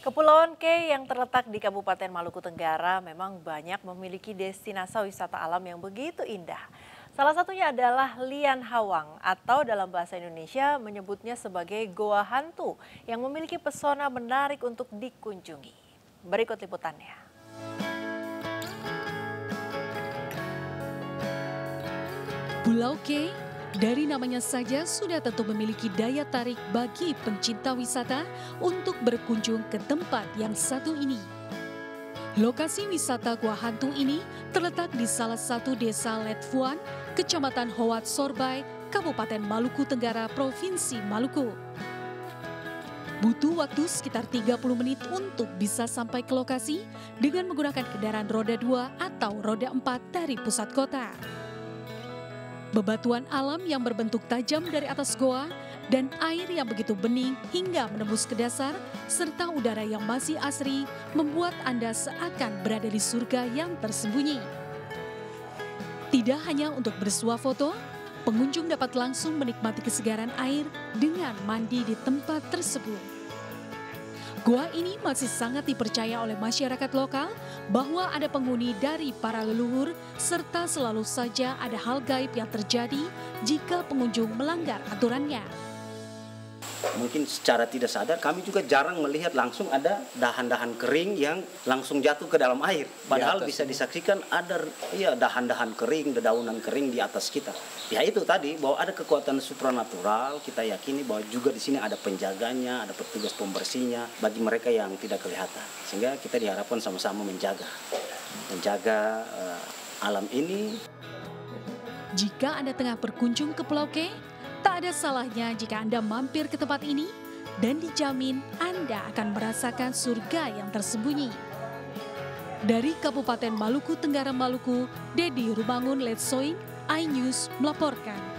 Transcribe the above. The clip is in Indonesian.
Kepulauan K yang terletak di Kabupaten Maluku Tenggara memang banyak memiliki destinasi wisata alam yang begitu indah. Salah satunya adalah Lian Hawang atau dalam bahasa Indonesia menyebutnya sebagai Goa Hantu yang memiliki pesona menarik untuk dikunjungi. Berikut liputannya. Pulau K, dari namanya saja sudah tentu memiliki daya tarik bagi pencinta wisata untuk berkunjung ke tempat yang satu ini. Lokasi wisata Gua Hantu ini terletak di salah satu desa Letfuan, Kecamatan Hoat Sorbay, Kabupaten Maluku Tenggara, Provinsi Maluku. Butuh waktu sekitar 30 menit untuk bisa sampai ke lokasi dengan menggunakan kendaraan roda 2 atau roda 4 dari pusat kota. Bebatuan alam yang berbentuk tajam dari atas goa dan air yang begitu bening hingga menembus ke dasar serta udara yang masih asri membuat Anda seakan berada di surga yang tersembunyi. Tidak hanya untuk bersuah foto, pengunjung dapat langsung menikmati kesegaran air dengan mandi di tempat tersebut. Goa ini masih sangat dipercaya oleh masyarakat lokal bahwa ada penghuni dari para leluhur serta selalu saja ada hal gaib yang terjadi jika pengunjung melanggar aturannya. Mungkin secara tidak sadar kami juga jarang melihat langsung ada dahan-dahan kering yang langsung jatuh ke dalam air. Padahal bisa disaksikan ada dahan-dahan kering, dedaunan kering di atas kita. Ya itu tadi bahwa ada kekuatan supranatural, kita yakini bahwa juga di sini ada penjaganya, ada petugas pembersihnya bagi mereka yang tidak kelihatan. Sehingga kita diharapkan sama-sama menjaga alam ini. Jika Anda tengah berkunjung ke Pulau K, tak ada salahnya jika Anda mampir ke tempat ini dan dijamin Anda akan merasakan surga yang tersembunyi. Dari Kabupaten Maluku Tenggara Maluku, Dedi Rubangun Letsoing, iNews melaporkan.